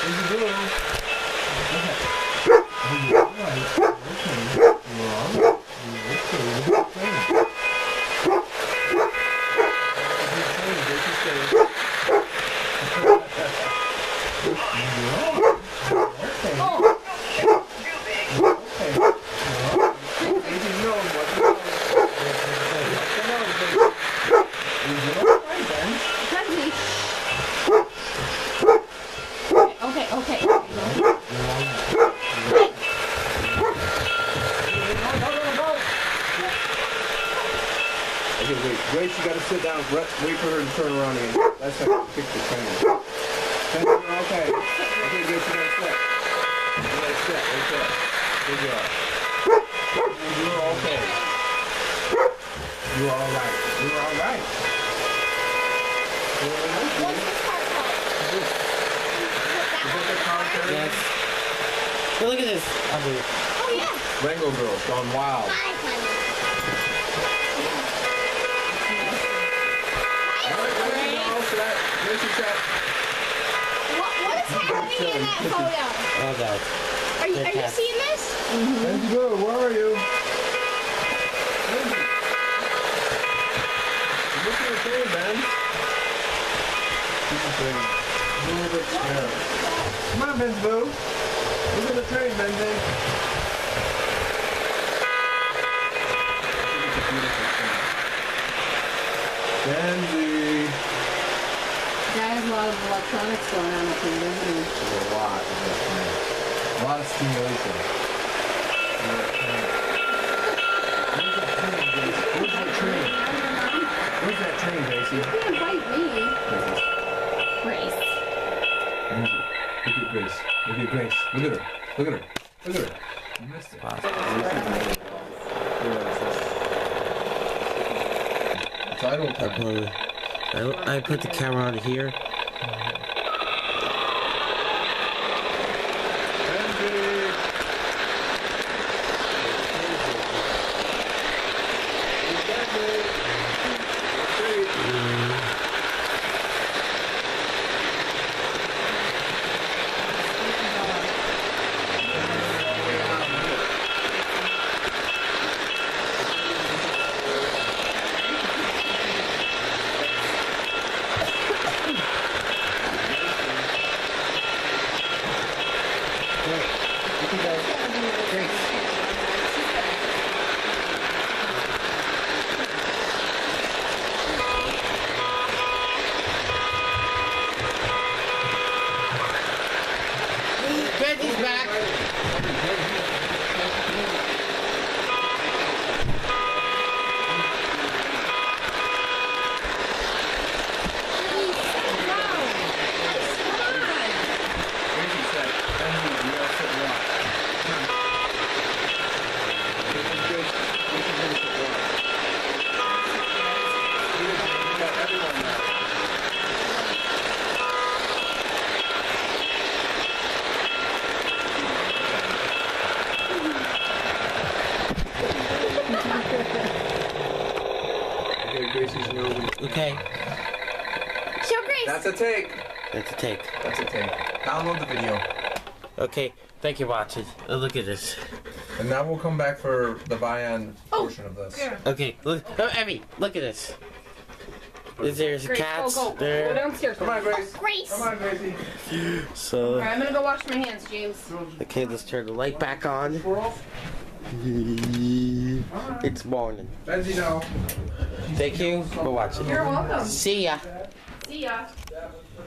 Grace, you gotta sit down. Wait for her to turn around again. That's how you kick the train. Okay. Okay, Grace, you gotta sit. You gotta sit. Right there. Good job. You're okay. You're alright. You're alright. What's this part called? Yes. Hey, look at this. Oh, yeah. Rango Girl, gone wild. What is happening in that photo? Oh, God. Are you seeing this? Let's go. Where are you? Look at the train, man. Come on, Benzo. Look at the train, Benzo. Benzie. Guy has a lot of electronics going on up here, doesn't he? There's a lot in that train. A lot of stimulation. Where's that train? Where's that train, Gracie? You can't invite me. Grace. Look at Grace. Look at Grace. Look at her. Look at her. Look at her. You missed it. Title time. I put the camera on here. Betty's back. Okay. Show Grace. That's a take. That's a take. That's a take. Download the video. Okay. Thank you for watching. Look at this. And now we'll come back for the Vian portion of this. Okay. Look. Oh, Emmy. Look at this. There's Grace, cats go there. downstairs. Come on, Grace. Grace. Come on, Gracie. So. Alright, I'm gonna go wash my hands, James. Okay, let's turn the light back on. It's morning. Benzie, no. Thank you for watching. You're welcome. See ya. See ya.